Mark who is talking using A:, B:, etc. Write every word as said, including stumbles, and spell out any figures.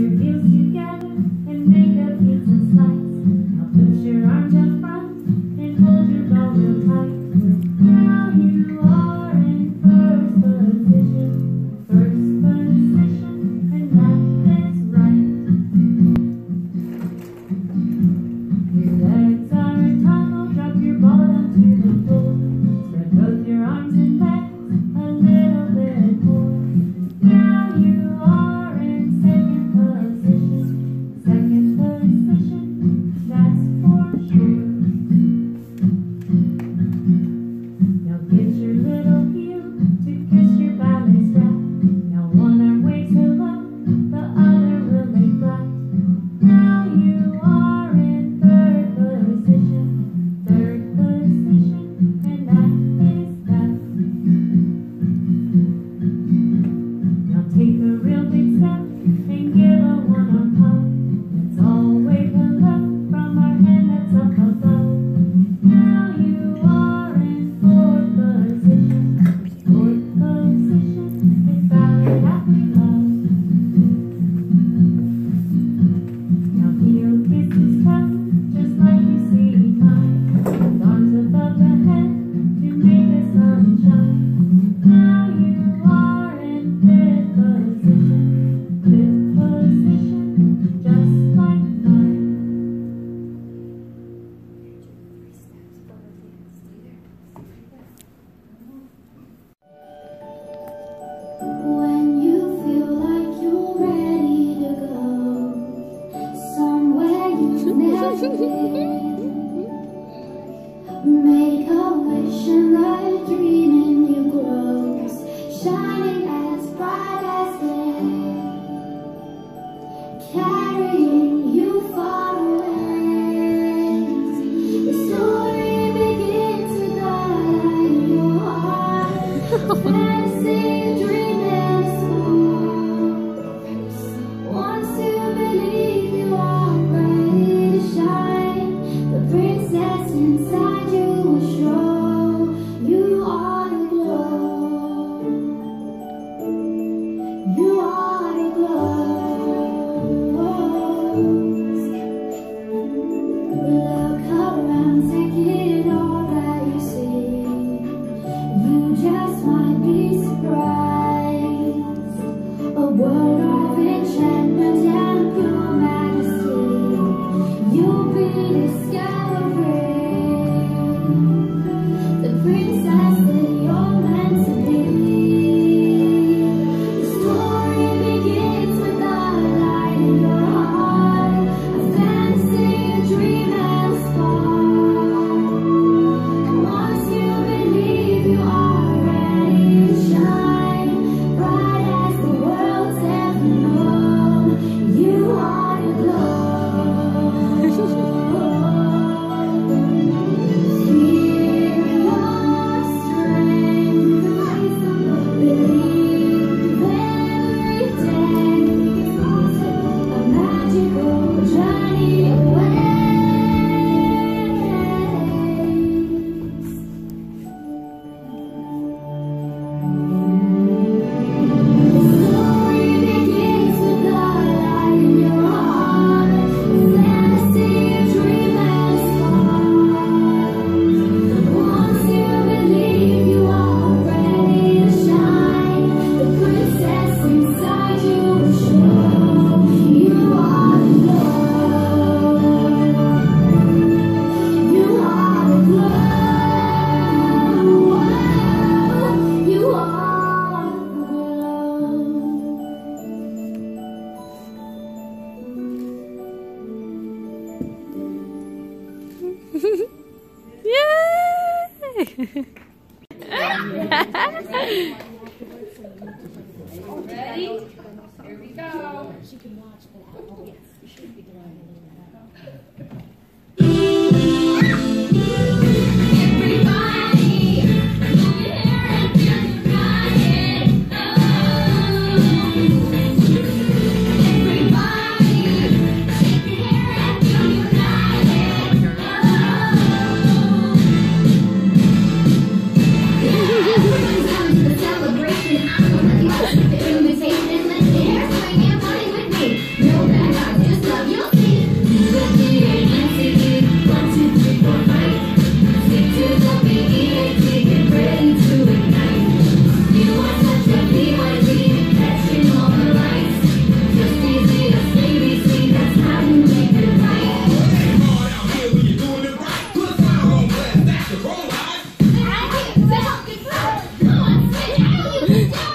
A: Make a wish and a dream in you grows, shining as bright as day, carrying you far away. The story begins with the light in your heart, fantasy, dream and small. Once you believe you are ready to shine, the princess inside you will show you are the glow. You are the glow. Look around, take it all that you see. You just might be surprised. A world of enchantment and pure majesty you'll be discovering. The princess that you're meant to be. The story begins with the light in your heart, a fantasy, a dream and a spark. And once you believe you are ready to shine, bright as the world's ever known, you are the glow.
B: Ready? Here we go.
C: She can watch, but oh yes, you should be doing
A: Invitation, I'm gonna love the invitation. Let's dance, swing and party with me. No Let's go!